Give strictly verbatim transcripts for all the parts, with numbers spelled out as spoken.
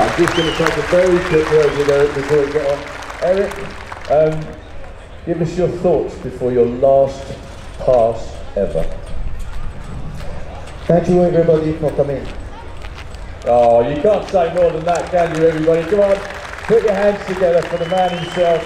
I'm just going to take a very quick word with Eric before we get on. Eric, um, give us your thoughts before your last pass ever. Thank you everybody for coming. Oh, you can't say more than that, can you, everybody? Come on, put your hands together for the man himself.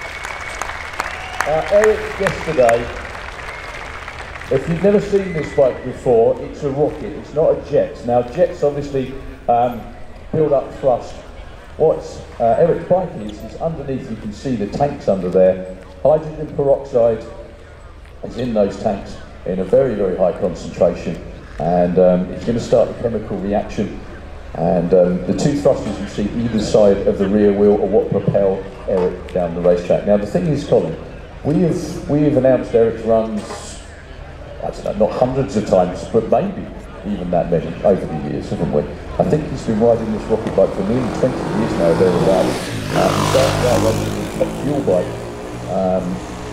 Uh, Eric, yesterday, if you've never seen this bike before, it's a rocket, it's not a jet. Now, jets obviously um, build up thrust. What uh, Eric's bike is, is underneath, you can see the tanks under there. Hydrogen peroxide is in those tanks in a very, very high concentration. And um, it's going to start a chemical reaction. And um, the two thrusters you see either side of the rear wheel are what propel Eric down the racetrack. Now, the thing is, Colin, we have, we have announced Eric's runs, I don't know, not hundreds of times, but maybe even that many over the years, haven't we? I think he's been riding this rocket bike for nearly twenty years now, thereabouts. Uh, he started out riding a top fuel bike, um,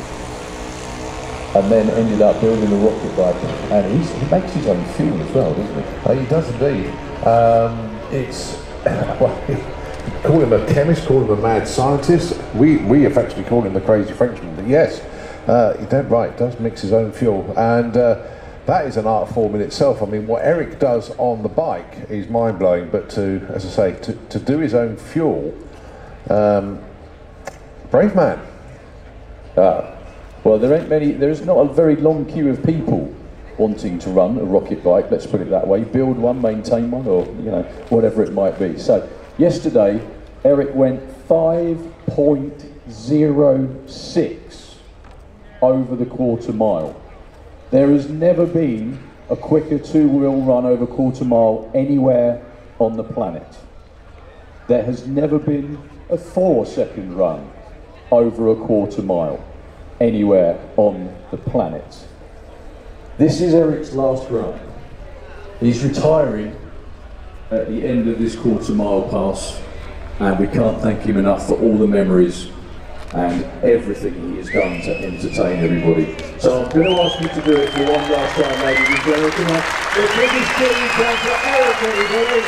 and then ended up building a rocket bike. And he's, he makes his own fuel as well, doesn't he? Uh, he does indeed. Um, it's, well, call him a chemist, call him a mad scientist. We, we effectively call him the crazy Frenchman. But yes, uh, you're dead right, does mix his own fuel. And uh, that is an art form in itself. I mean, what Eric does on the bike is mind-blowing, but to, as I say, to, to do his own fuel, um, brave man. Uh, well, there ain't many, there's not a very long queue of people wanting to run a rocket bike, let's put it that way, build one, maintain one, or, you know, whatever it might be. So, yesterday, Eric went five point zero six over the quarter mile. There has never been a quicker two-wheel run over quarter mile anywhere on the planet. There has never been a four-second run over a quarter mile anywhere on the planet. This is Eric's last run. He's retiring at the end of this quarter mile pass, and we can't thank him enough for all the memories and everything he has done to entertain everybody. So I'm going to ask you to do it for one last time, ladies and gentlemen. Come on, the biggest tribute time for Eric, everybody.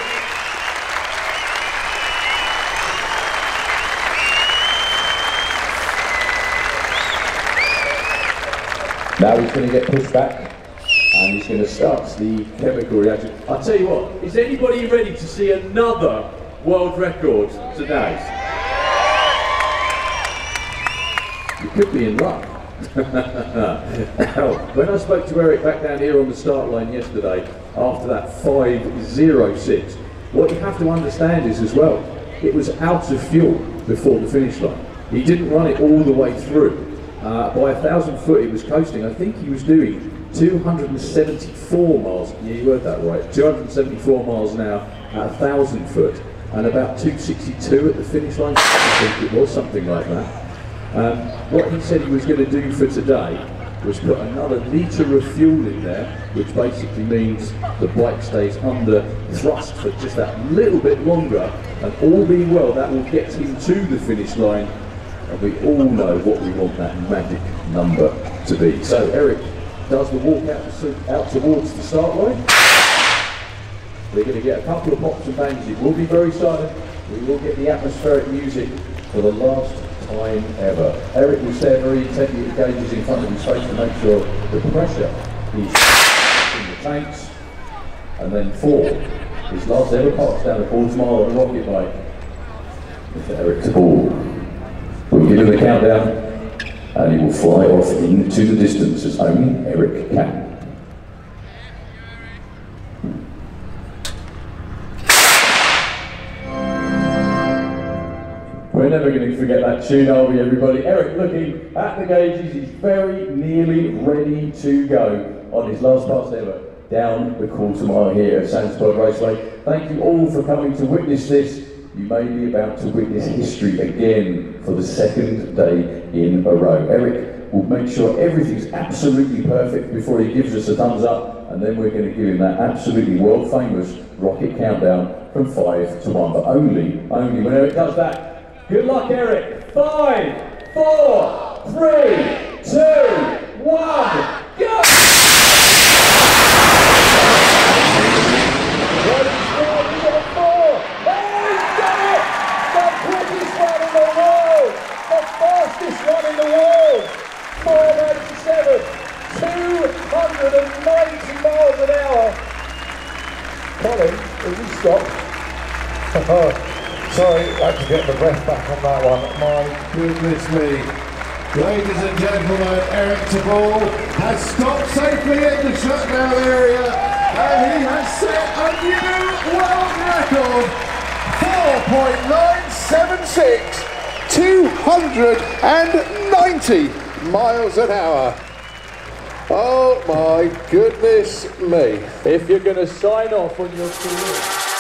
Now he's going to get pushed back, and he's going to start the chemical reaction. I'll tell you what, is anybody ready to see another world record today? You could be in luck. When I spoke to Eric back down here on the start line yesterday, after that five zero six, what you have to understand is as well, it was out of fuel before the finish line. He didn't run it all the way through. Uh, by a thousand foot, it was coasting. I think he was doing two hundred seventy-four miles. Yeah, you heard that right. two hundred seventy-four miles an hour at a thousand foot, and about two sixty-two at the finish line. I think it was something like that. Um, what he said he was going to do for today was put another litre of fuel in there, which basically means the bike stays under thrust for just that little bit longer, and all being well, that will get him to the finish line, and we all know what we want that magic number to be. So Eric does the walk out, to, out towards the start line. We're going to get a couple of pops and bangs. It will be very silent. We will get the atmospheric music for the last time ever. Eric will stare very intently at the gauges in front of his face to make sure the pressure is in the tanks. And then four, his last ever pass down a quarter mile on a rocket bike. Mister Eric Teboul will give him the countdown, and he will fly off into the distance as only Eric can. We're never going to forget that tune, are we, everybody? Eric looking at the gauges, he's very nearly ready to go on his last pass ever down the quarter mile here at Sandsburg Raceway. Thank you all for coming to witness this. You may be about to witness history again for the second day in a row. Eric will make sure everything's absolutely perfect before he gives us a thumbs up, and then we're going to give him that absolutely world famous rocket countdown from five to one. But only, only when Eric does that. Good luck, Eric. Five, four, three, two, one, go! Four, four, there he goes! Colin, will you stop? Sorry, I had to get the breath back on that one. My goodness me. Ladies and gentlemen, Eric Teboul has stopped safely in the shutdown area and he has set a new world record. four point nine seven six, two hundred ninety miles an hour. Oh my goodness me. If you're going to sign off on your career.